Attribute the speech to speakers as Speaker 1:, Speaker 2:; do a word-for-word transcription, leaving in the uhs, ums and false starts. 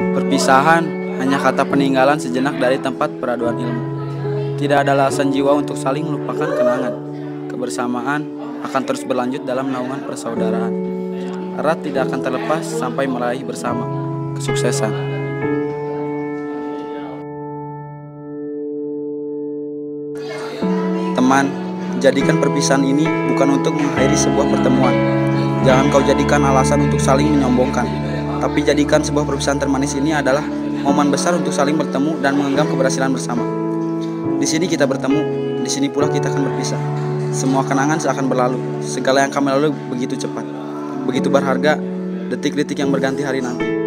Speaker 1: Perpisahan hanya kata peninggalan sejenak dari tempat peraduan ilmu. Tidak ada alasan jiwa untuk saling melupakan kenangan. Kebersamaan akan terus berlanjut dalam naungan persaudaraan. Erat tidak akan terlepas sampai meraih bersama kesuksesan. Teman, jadikan perpisahan ini bukan untuk mengakhiri sebuah pertemuan. Jangan kau jadikan alasan untuk saling menyombongkan, tapi jadikan sebuah perpisahan termanis ini adalah momen besar untuk saling bertemu dan mengenggam keberhasilan bersama. Di sini kita bertemu, di sini pula kita akan berpisah. Semua kenangan seakan berlalu, segala yang kami lalui begitu cepat, begitu berharga, detik-detik yang berganti hari nanti.